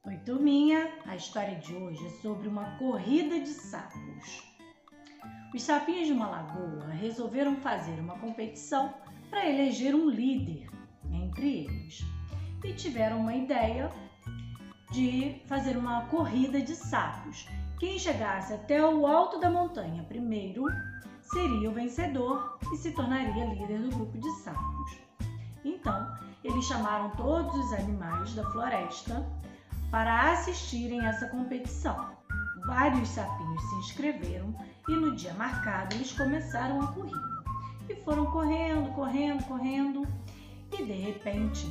Oi, turminha! A história de hoje é sobre uma corrida de sapos. Os sapinhos de uma lagoa resolveram fazer uma competição para eleger um líder entre eles e tiveram uma ideia de fazer uma corrida de sapos. Quem chegasse até o alto da montanha primeiro seria o vencedor e se tornaria líder do grupo de sapos. Então, eles chamaram todos os animais da floresta para assistirem essa competição. Vários sapinhos se inscreveram e no dia marcado eles começaram a corrida. E foram correndo e de repente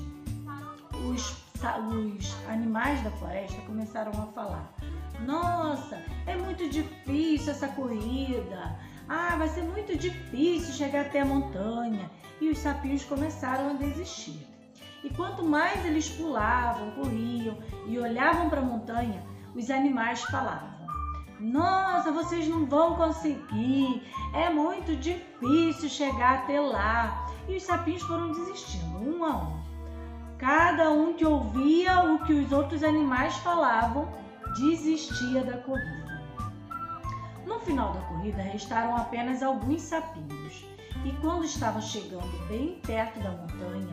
os animais da floresta começaram a falar: "Nossa, é muito difícil essa corrida. Vai ser muito difícil chegar até a montanha." E os sapinhos começaram a desistir. E quanto mais eles pulavam, corriam e olhavam para a montanha, os animais falavam: "Nossa, vocês não vão conseguir, é muito difícil chegar até lá." E os sapinhos foram desistindo, um a um. Cada um que ouvia o que os outros animais falavam, desistia da corrida. No final da corrida, restaram apenas alguns sapinhos. E quando estavam chegando bem perto da montanha,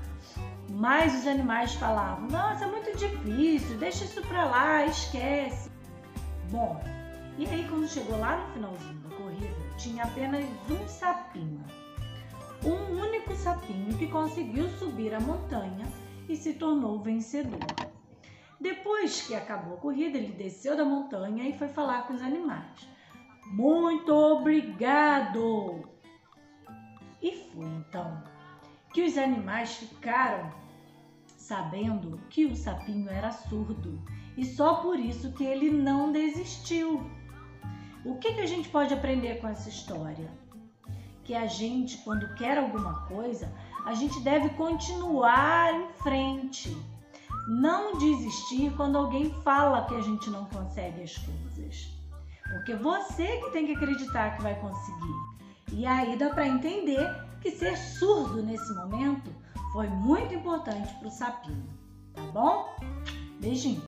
mas os animais falavam: "Nossa, é muito difícil, deixa isso pra lá, esquece." Bom, e aí quando chegou lá no finalzinho da corrida, tinha apenas um sapinho. Um único sapinho que conseguiu subir a montanha e se tornou vencedor. Depois que acabou a corrida, ele desceu da montanha e foi falar com os animais: "Muito obrigado!" E foi então que os animais ficaram sabendo que o sapinho era surdo e só por isso que ele não desistiu. O que a gente pode aprender com essa história? Que a gente, quando quer alguma coisa, a gente deve continuar em frente. Não desistir quando alguém fala que a gente não consegue as coisas. Porque você que tem que acreditar que vai conseguir. E aí dá para entender que ser surdo nesse momento foi muito importante para o sapinho, tá bom? Beijinho!